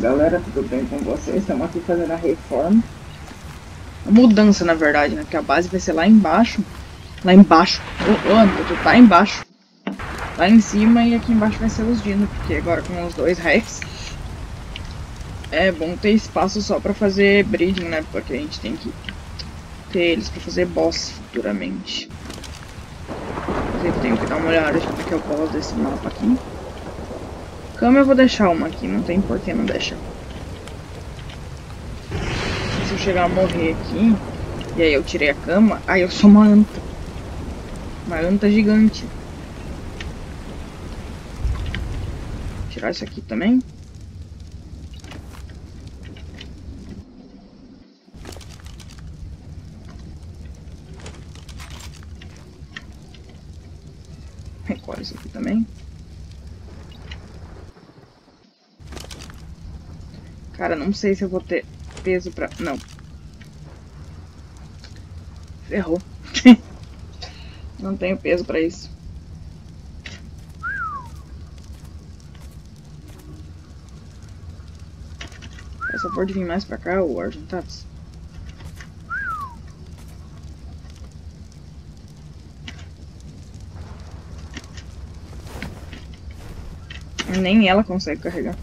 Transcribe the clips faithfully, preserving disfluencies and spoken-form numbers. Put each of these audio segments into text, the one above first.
galera, tudo bem com vocês? Estamos aqui fazendo a reforma. A mudança, na verdade, né? Porque a base vai ser lá embaixo. Lá embaixo. Ô, ô André, tu tá embaixo. Lá em cima e aqui embaixo vai ser os dinos. Porque agora com os dois Rex é bom ter espaço só pra fazer breeding, né? Porque a gente tem que ter eles pra fazer boss futuramente. Eu tenho que dar uma olhada de como é que é o boss desse mapa aqui. Cama eu vou deixar uma aqui, não tem por que não deixar. Se eu chegar a morrer aqui, e aí eu tirei a cama, aí eu sou uma anta. Uma anta gigante. Vou tirar isso aqui também. Recolhe isso aqui também. Cara, não sei se eu vou ter peso pra... Não. Ferrou. Não tenho peso pra isso. Faz favor de vir mais pra cá, ô Argentados. Nem ela consegue carregar.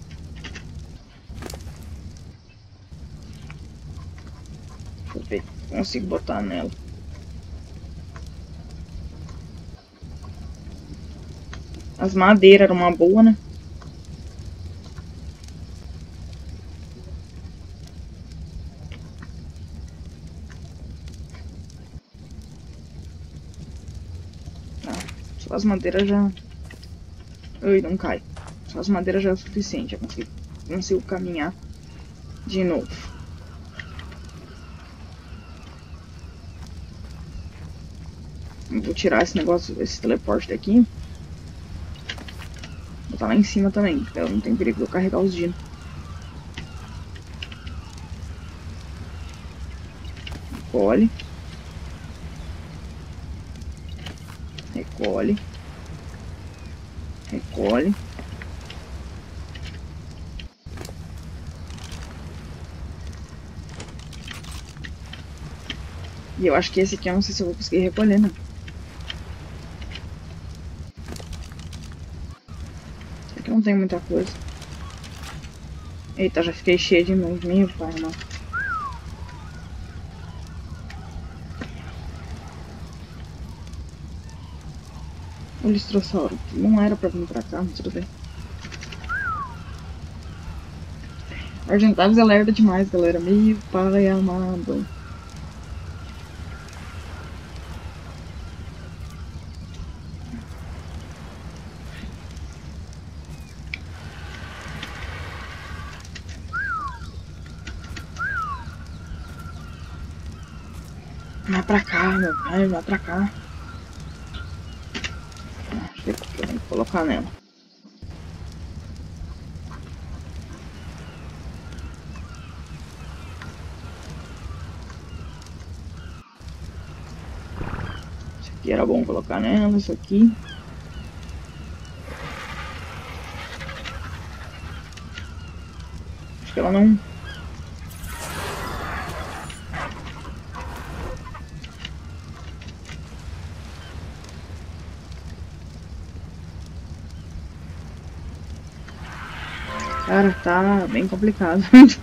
Deixa eu ver se consigo botar nela. As madeiras eram uma boa, né? Ah, só as madeiras já... Ui, não cai. Só as madeiras já é o suficiente. Já consigo, consigo caminhar de novo. Eu vou tirar esse negócio, esse teleporte daqui. Vou botar lá em cima também, porque não tem perigo de eu carregar os dinos. Recolhe. Recolhe. Recolhe. E eu acho que esse aqui eu não sei se eu vou conseguir recolher, não. Esse aqui não tem muita coisa. Eita, já fiquei cheia de novo. Meu pai, não. O listrossauro. Não era pra vir pra cá, mas tudo bem. Argentavis é lerda demais, galera. Meu pai amado. Vai pra cá, meu pai. Vai pra cá. Acho que eu tenho que colocar nela. Isso aqui era bom colocar nela, isso aqui. Acho que ela não... Cara, tá bem complicado.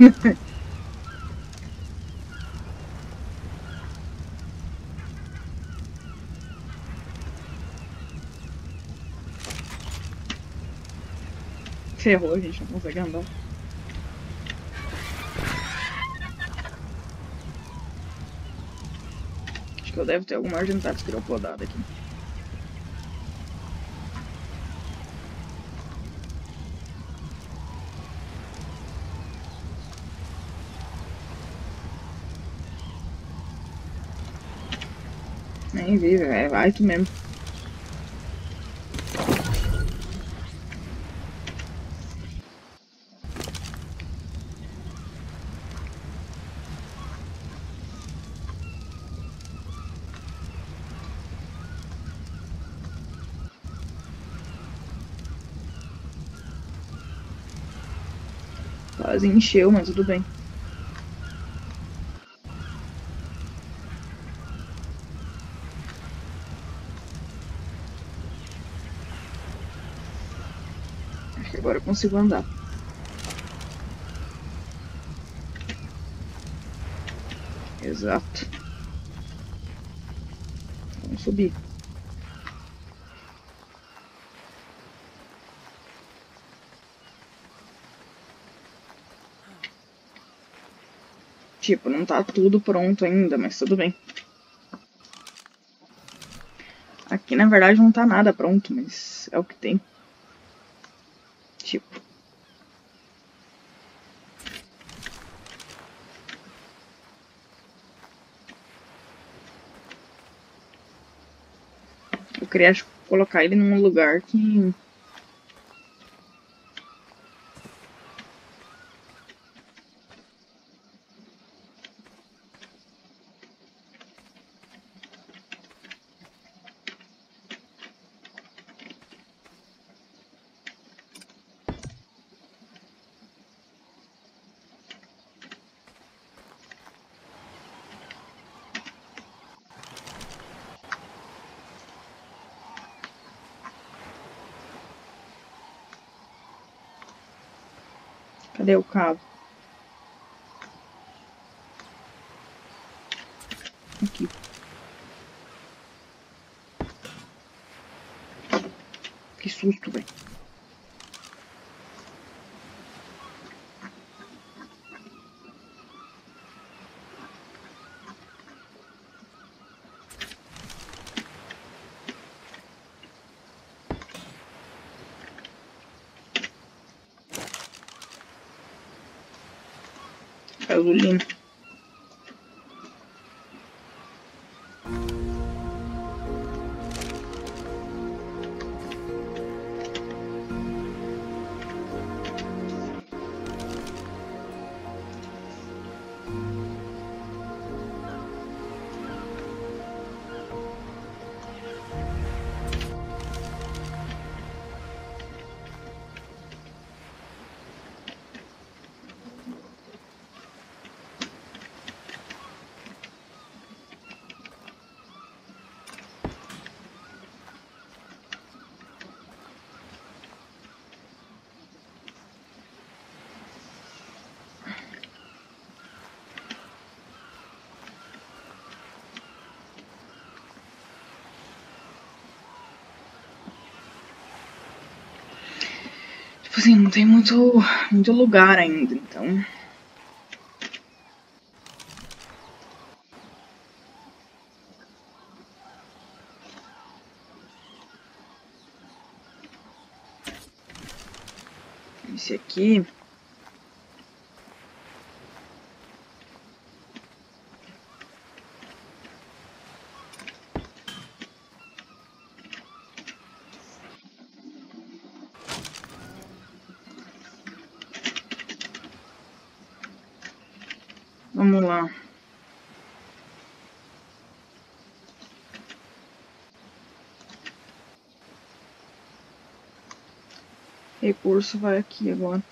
Ferrou, a gente não consegue andar. Acho que eu devo ter alguma Argentavis quiropodada aqui. Nem vi, velho. Vai tu mesmo. Quase encheu, mas tudo bem. Acho que agora eu consigo andar. Exato. Vamos subir. Tipo, não tá tudo pronto ainda, mas tudo bem. Aqui, na verdade, não tá nada pronto, mas é o que tem. Tipo. Eu queria acho, colocar ele num lugar que... Cadê o cabo? Aqui. Que susto, velho. Gasolina. Tipo assim, não tem muito, muito lugar ainda, então... Esse aqui... Vamos lá. Recurso vai aqui agora.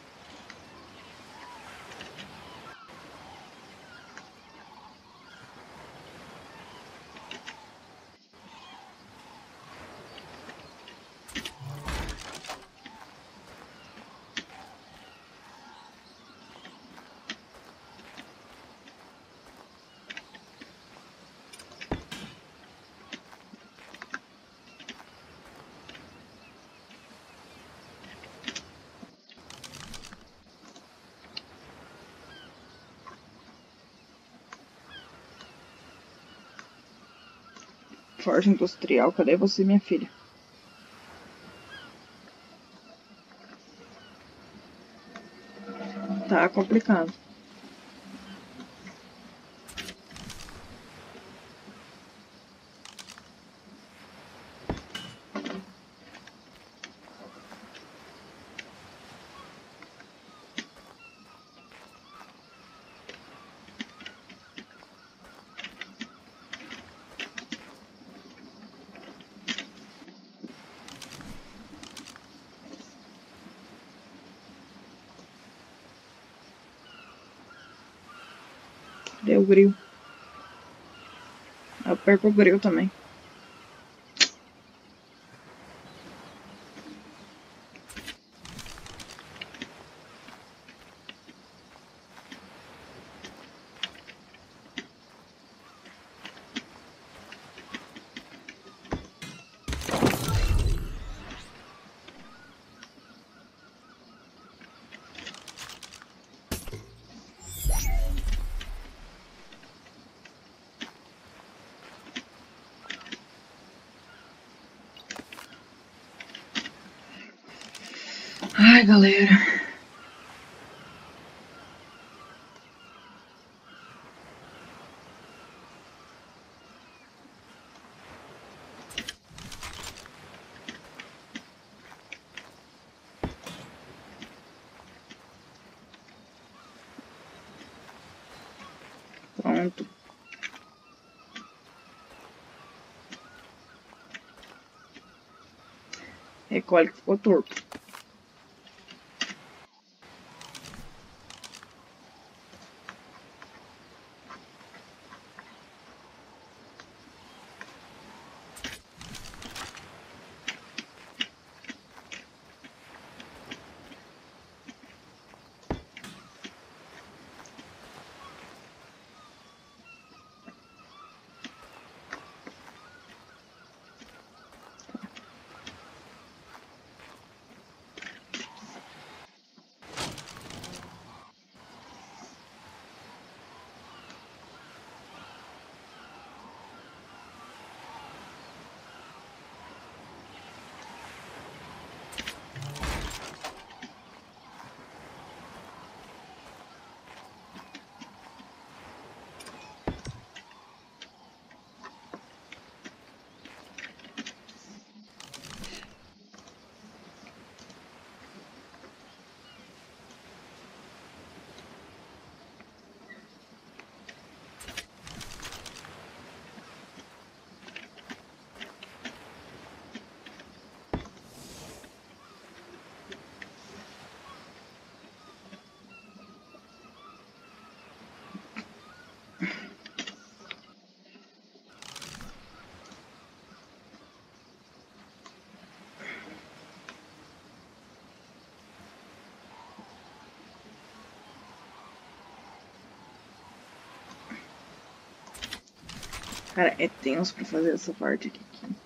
Forja industrial, cadê você, minha filha? Tá complicado. Deu o grill. Eu perco o grill também. Ai, galera. Pronto. Recolhe que ficou torto. Cara, é tenso pra fazer essa parte aqui.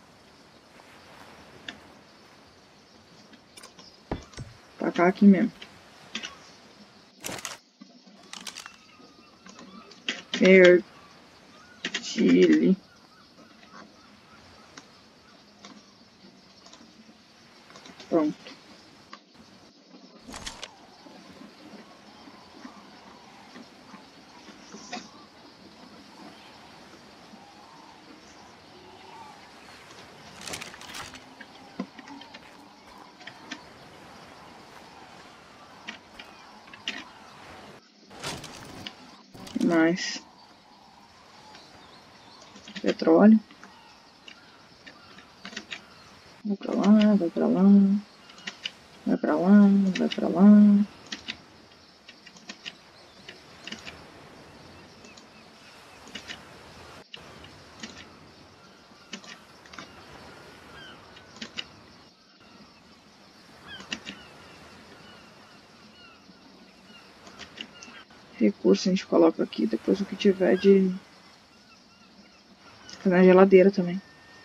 Tacar aqui mesmo. Fertile. Pronto. Mais petróleo. Vai pra lá, vai pra lá. Vai pra lá, vai pra lá. Recurso a gente coloca aqui, depois o que tiver de... Fica na geladeira também.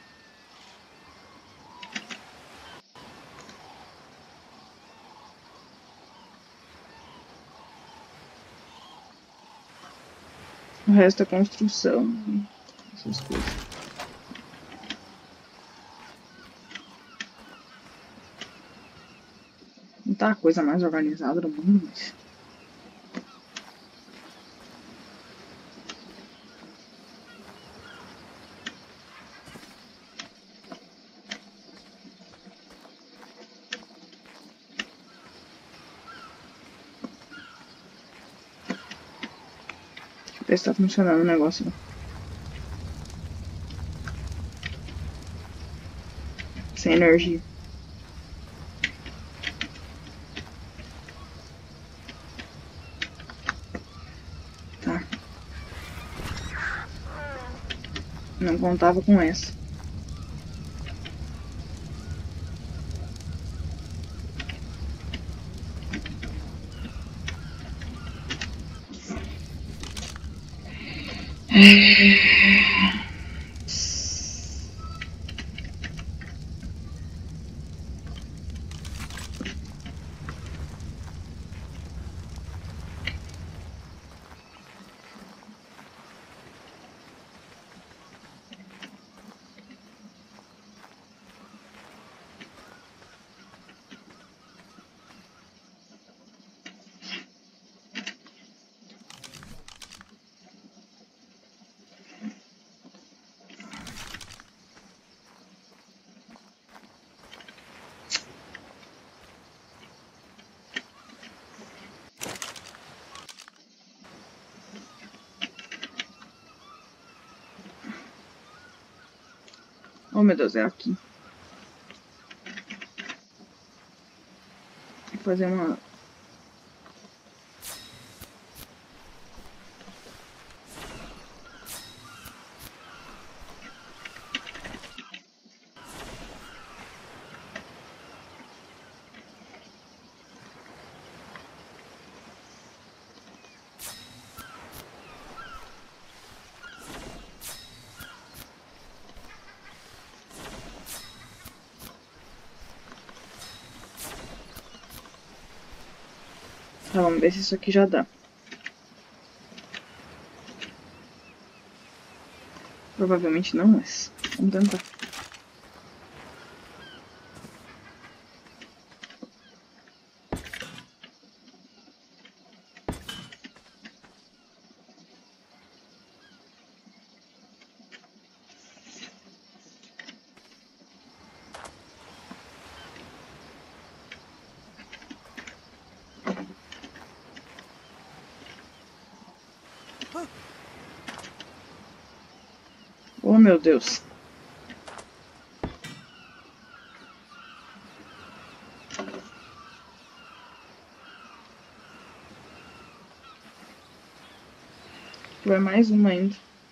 O resto é construção, essas coisas. Não tá a coisa mais organizada do mundo, mas... Deixa eu ver se tá funcionando o negócio. Né? Sem energia. Tá. Não contava com essa. Oh, meu Deus, é aqui. Vou fazer uma... Tá, vamos ver se isso aqui já dá. Provavelmente não, mas vamos tentar. Oh, meu Deus. Vai mais uma ainda.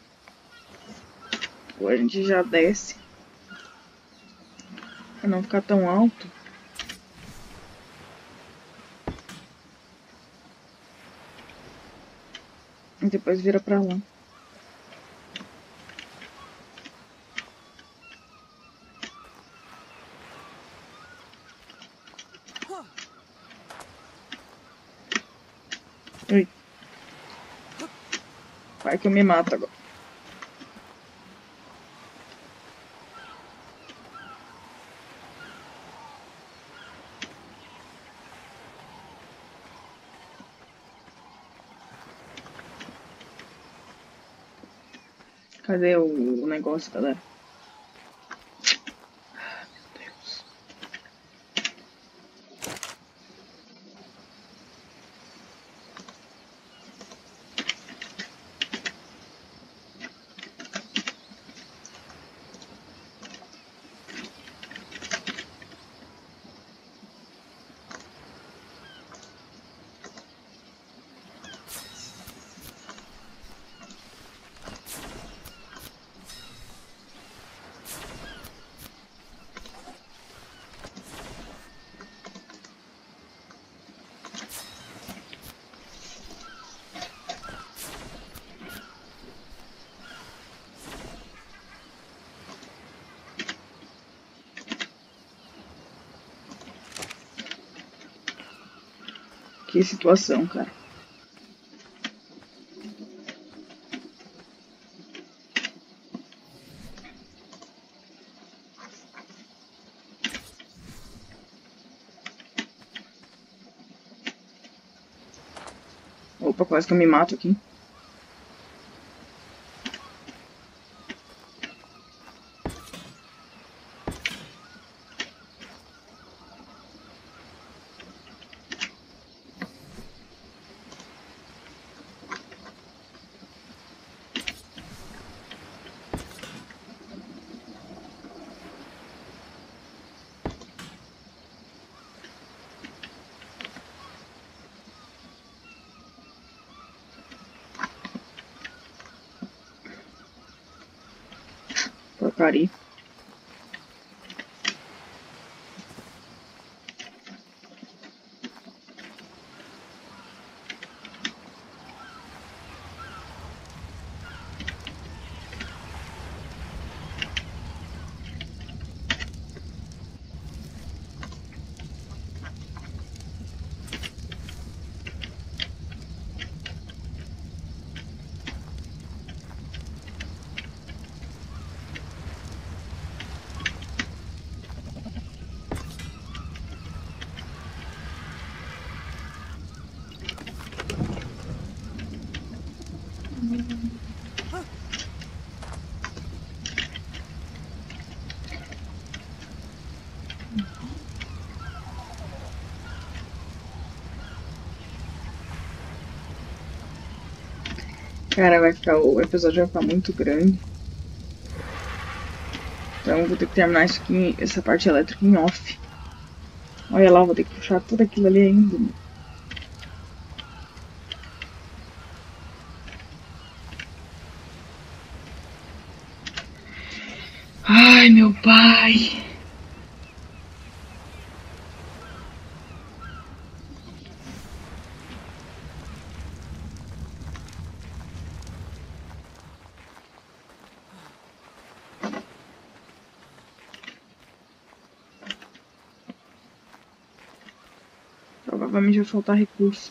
Ou a gente já desce. Pra não ficar tão alto. E depois vira pra lá. Ui. Vai que eu me mato agora. Cadê o, o negócio, galera? Meu Deus. Que situação, cara. Opa, quase que eu me mato aqui. Porcaria. Cara, vai ficar, o episódio vai ficar muito grande. Então eu vou ter que terminar isso aqui, essa parte elétrica em off. Olha lá, vou ter que puxar tudo aquilo ali ainda. Ai, meu pai. Provavelmente vai faltar recurso.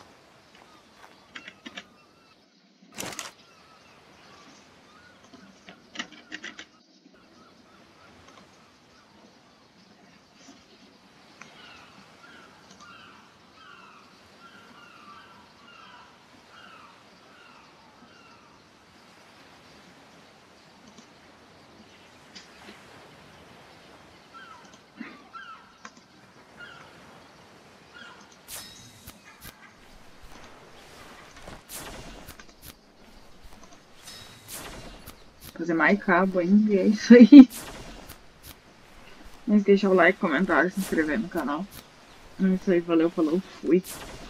Fazer mais cabo ainda, e é isso aí. Mas deixa o like, comentário, se inscrever no canal. É isso aí, valeu, falou, fui.